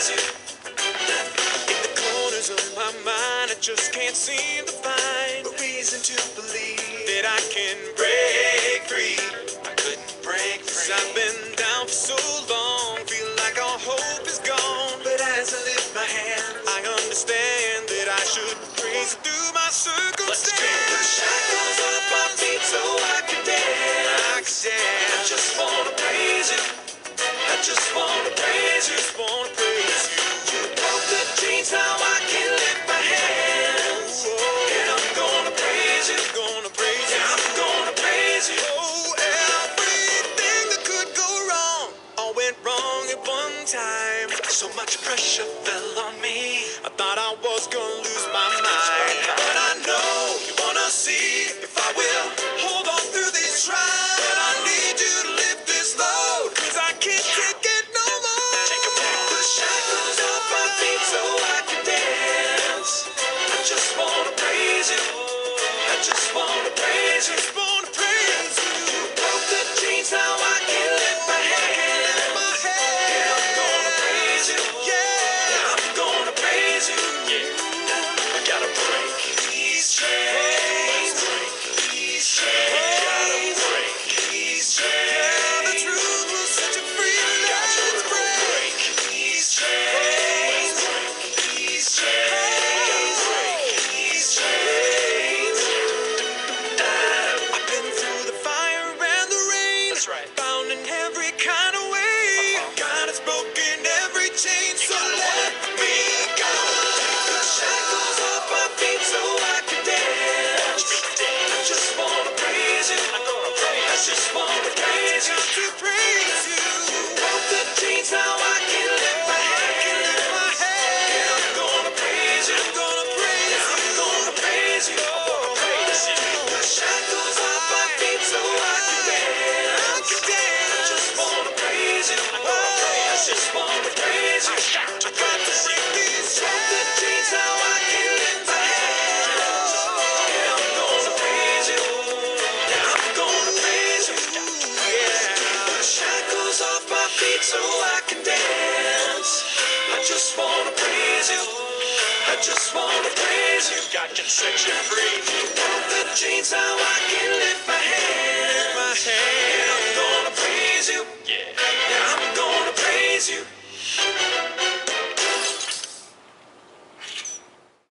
praise you. In the corners of my mind, I just can't seem to find a reason to believe that I can break free. I couldn't break free. 'Cause I've been down for so long, feel like all hope is gone. But as I lift my hands, I understand that I should praise you through my circumstance. Let's take the shackles off my feet so I can dance. I can dance. I just wanna praise you. I just wanna praise you. Just wanna praise you. You broke the chains, now I can lift my hands. And I'm gonna praise you. Gonna praise you. I'm gonna praise you. Oh, everything that could go wrong all went wrong at one time. So much pressure fell on me. I thought I was gonna lose my mind. But I know you wanna see if I will hold on through these trials. But I need you to lift this load, 'cause I can't take it no more. Take the shackles off my feet so I can dance. I just wanna praise you. I just wanna praise you. Just wanna praise you. You broke the chains, now I can lift my hands. Yeah, I'm gonna praise you. Yeah, I'm gonna praise you. Yeah, I gotta break these chains. These chains. Gotta break these chains. The truth will set you free. Let's break these chains. These chains. Break these chains. I've been through the fire and the rain. That's right. Bound in every kind of way. God has broken every chain, so let me go. Take the shackles off my feet so I can dance. I just wanna praise you. I'm gonna praise. I just wanna praise you. To praise you. Broke the chains, now I can lift my hands. Yeah, I'm gonna praise you. I'm gonna praise you. I'm gonna praise you. I'm gonna praise you. The shackles off my feet so I can dance. I just wanna praise you. I'm gonna praise. I just wanna praise you. I got to break these chains, now I can lift my hands. Yeah, I'm gonna praise you. Yeah, I'm gonna praise you. Yeah, the shackles off my feet so I can dance. I just wanna praise you. I just wanna praise you. God can set you free. Broke the chains, now I can lift my hands.